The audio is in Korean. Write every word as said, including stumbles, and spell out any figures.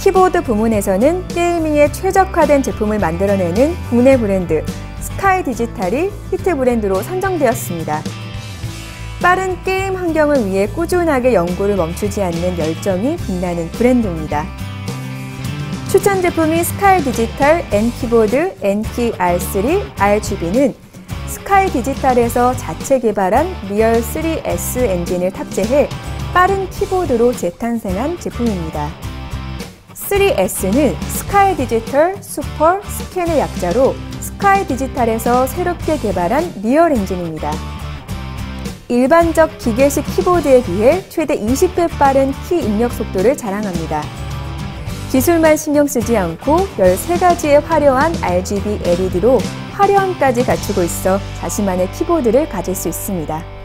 키보드 부문에서는 게이밍에 최적화된 제품을 만들어내는 국내 브랜드 스카이 디지털이 히트 브랜드로 선정되었습니다. 빠른 게임 환경을 위해 꾸준하게 연구를 멈추지 않는 열정이 빛나는 브랜드입니다. 추천 제품인 스카이 디지털 N키보드 N키 알 쓰리 알지비는 스카이 디지털에서 자체 개발한 리얼 쓰리 에스 엔진을 탑재해 빠른 키보드로 재탄생한 제품입니다. 쓰리 에스는 스카이 디지털 슈퍼 스캔의 약자로 스카이 디지털에서 새롭게 개발한 리얼 엔진입니다. 일반적 기계식 키보드에 비해 최대 이십 배 빠른 키 입력 속도를 자랑합니다. 기술만 신경 쓰지 않고 열세 가지의 화려한 알지비 엘이디로 화려함까지 갖추고 있어 자신만의 키보드를 가질 수 있습니다.